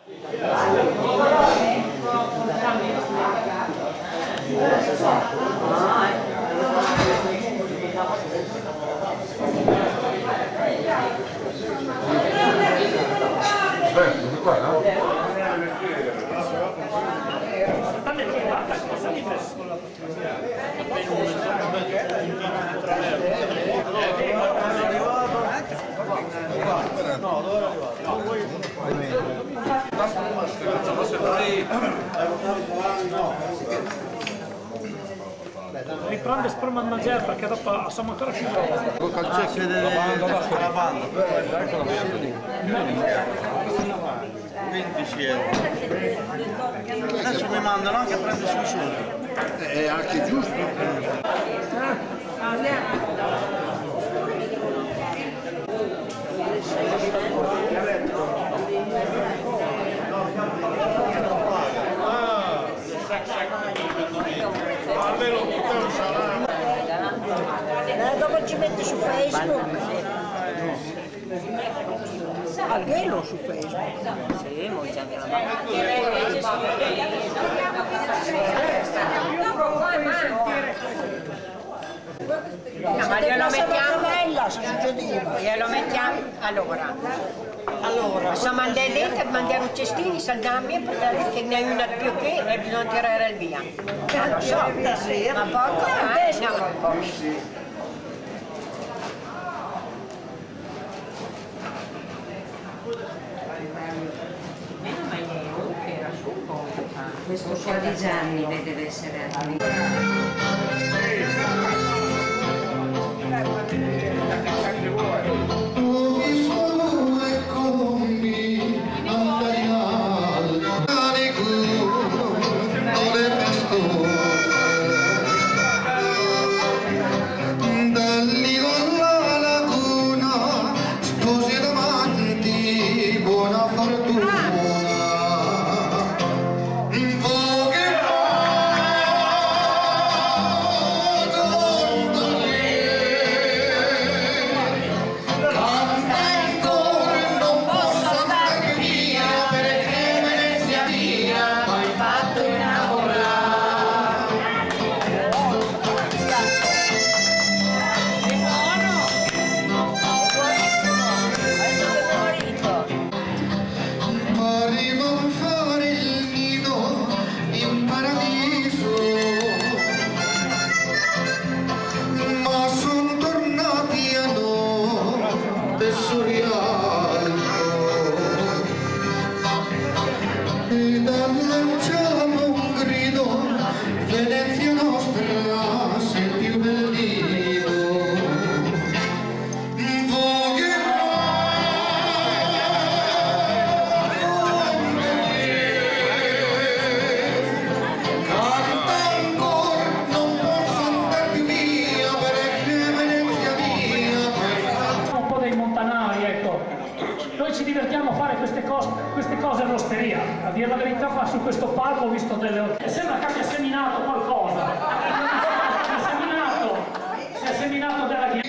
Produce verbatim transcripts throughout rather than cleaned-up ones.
Riprende sprema a mangiare perché dopo siamo ancora più giovani. Col calcetto della banda. quindici euro. Adesso mi mandano anche a prendersi i soldi. È anche giusto. Eh, dopo ci metti su Facebook. Alghelo su Facebook. Sì, molti anche la no, ma glielo mettiamo, glielo mettiamo, allora, allora, se mandiamo dentro, mandiamo un cestino, saldiamo perché ne è una più che e bisogna tirare via. Non lo so, ma poco, eh, andiamo un po'. Questo qua di Gianni deve essere a divertiamo a fare queste cose, queste cose all'osteria. A dire la verità, qua su questo palco ho visto delle... Sembra che abbia seminato qualcosa. Si è seminato, si è seminato della ghiaccia.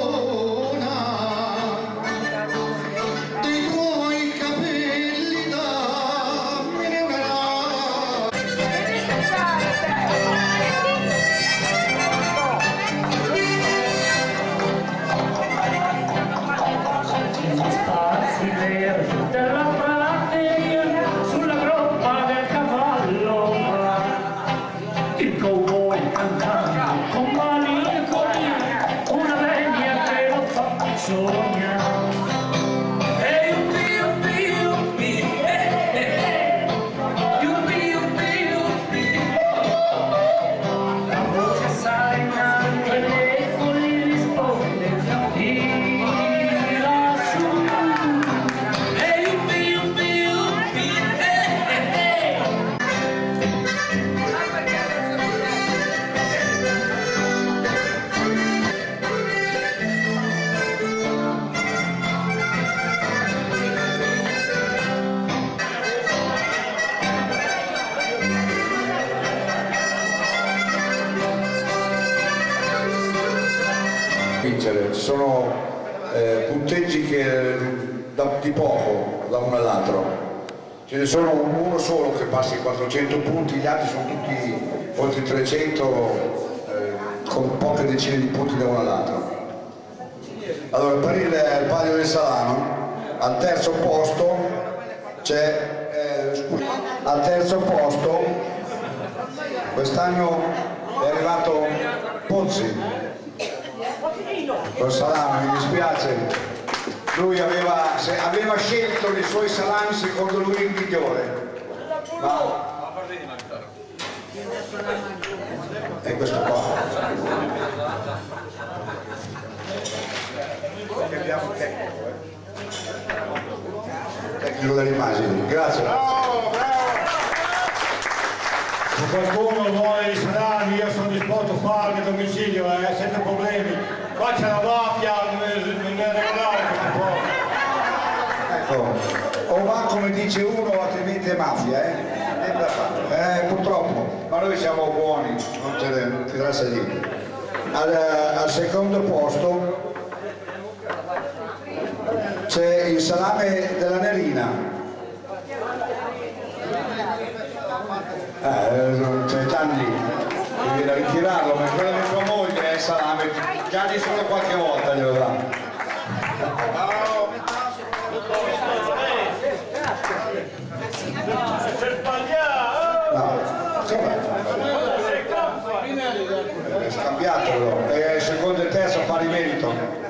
Ci sono eh, punteggi che da, di poco da uno all'altro. ce ne sono uno solo che passa i quattrocento punti, gli altri sono tutti oltre trecento, eh, con poche decine di punti da uno all'altro. Allora, per il, il palio del Salano, al terzo posto c'è, eh, al terzo posto quest'anno è arrivato Pozzi, col salame, mi dispiace. Lui aveva, se, aveva scelto i suoi salami secondo lui il migliore, ma è questo qua. Abbiamo tecnico, eh? Tecnico delle immagini, grazie. Bravo, bravo. Se qualcuno vuole i salami, io sono disposto a farli a domicilio, eh, senza problemi. Qua c'è la mafia, non è regolare queste cose. Ecco, o va come dice uno, altrimenti è mafia, eh? Eh, purtroppo, ma noi siamo buoni, non ce ne interessa niente. Al, al secondo posto c'è il salame della Nerina. Eh, c'è Gianni che viene a ritirarlo, ma quello di sua moglie è il salame. Gianni solo qualche volta glielo dà. No, è scambiato, è secondo e terzo pari merito.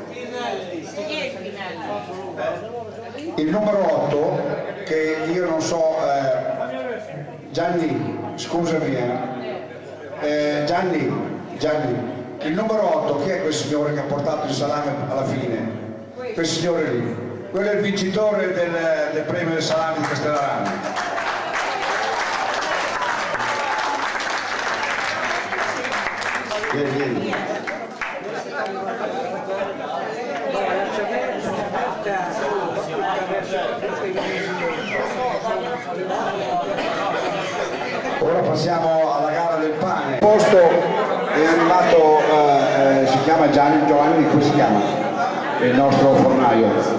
Il numero otto, che io non so, eh, Gianni, scusami, eh, eh, Gianni, Gianni, il numero otto, chi è quel signore che ha portato il salame alla fine? Quel signore lì, quello è il vincitore del, del premio del salame di Castellarano. Vieni, vieni. Ora passiamo alla gara del pane. Il posto è arrivato, eh, eh, si chiama Gianni, Giovanni, come si chiama? È il nostro fornaio.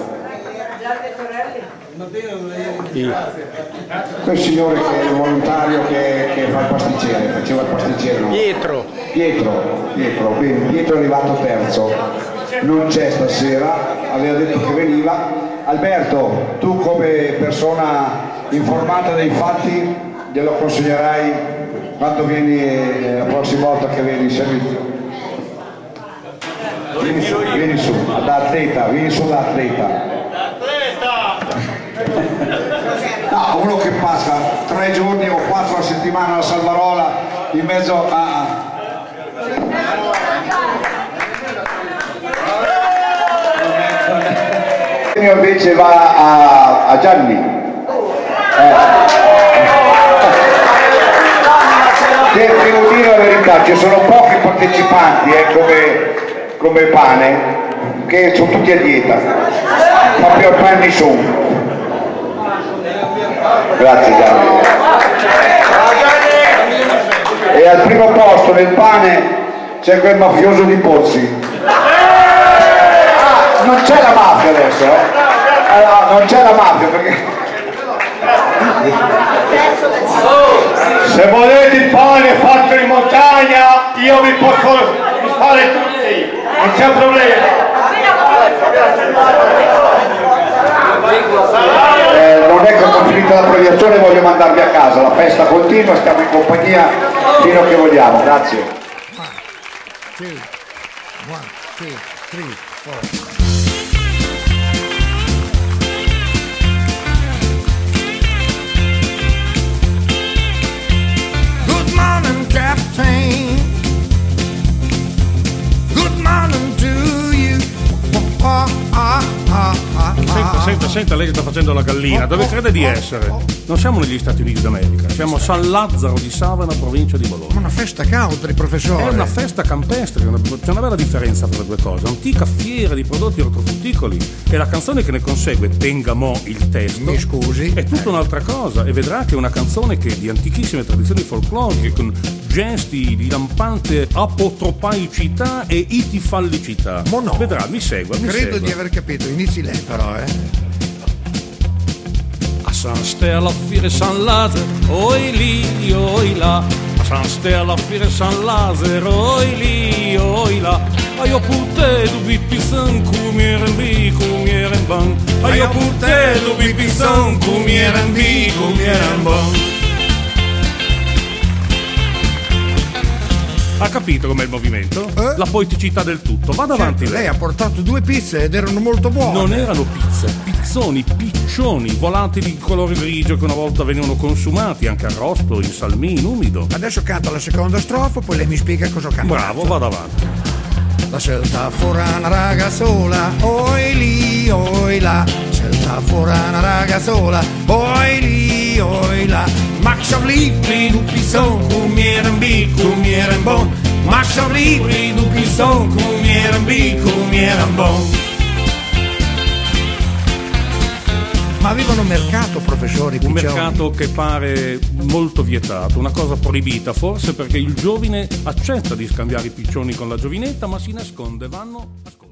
Sì. Quel signore che è il volontario che, che fa il pasticcere, faceva il pasticcere, no? Pietro. Pietro, Pietro, bene, Pietro è arrivato terzo, non c'è stasera, aveva detto che veniva. Alberto, tu come persona informata dei fatti glielo consegnerai quando vieni, la prossima volta che vieni in servizio. Vieni su, vieni su, da atleta, vieni su da atleta. No, uno che passa tre giorni o quattro a settimana alla Salvarola in mezzo a... Invece va a, a Gianni. Eh. Devo dire la verità, ci sono pochi partecipanti eh, come, come pane, che sono tutti a dieta, proprio al pane su. Grazie Gianni. E al primo posto nel pane c'è quel mafioso di Pozzi. Ah, non c'è la mafia adesso, eh? Allora, non c'è la mafia perché... Se volete il pane fatto in montagna, io vi posso fare tutti, non c'è problema. Eh, non è che ho finito la proiezione, voglio mandarvi a casa, la festa continua, stiamo in compagnia fino a che vogliamo, grazie. One, two, one, two, three, four. Good morning, Captain. Good morning to you. Oh, ah, ah, ah, Senta, senta, senta, lei che sta facendo la gallina, dove crede di essere? Non siamo negli Stati Uniti d'America, siamo a San Lazzaro di Savena, provincia di Bologna. Ma una festa country, professore. È una festa campestre, una, c'è una bella differenza tra le due cose. Antica fiera di prodotti ortofrutticoli e la canzone che ne consegue, tenga mo il testo, Mi scusi, è tutta eh. un'altra cosa, e vedrà che è una canzone che è di antichissime tradizioni folcloriche, con gesti di lampante apotropaicità e itifallicità. Ma no. Vedrà, mi segua, mi Credo segua. di aver capito, inizi lei però, eh. San Stella, Fire, San Laser, oi lì, oi là. San Stella, Fire, San Laser, oi lì, oi là. A io putte du bippi san, cumieren bi, cumieren ban. A io putte du bippi san, cumieren bi, cumieren ban. Ha capito com'è il movimento? Eh? La poeticità del tutto. Vada avanti Certo, lei. lei ha portato due pizze ed erano molto buone. Non erano pizze, pizzoni, piccioni, volatili di colore grigio che una volta venivano consumati anche arrosto, in salmì, in umido. Adesso canta la seconda strofa, poi lei mi spiega cosa ho cantato. Bravo, vada avanti. La scelta fuori una raga sola, oi lì, oi là. Scelta fuori una raga sola, oi lì, oi là. Maxo libri, duppi son, cumieren bi, cumieren bon. Maxo libri, duppi son, cumieren bi, cumieren bon. Ma avevano mercato, professori, Un piccioni? mercato che pare molto vietato, una cosa proibita, forse perché il giovine accetta di scambiare i piccioni con la giovinetta, ma si nasconde, vanno a scuola.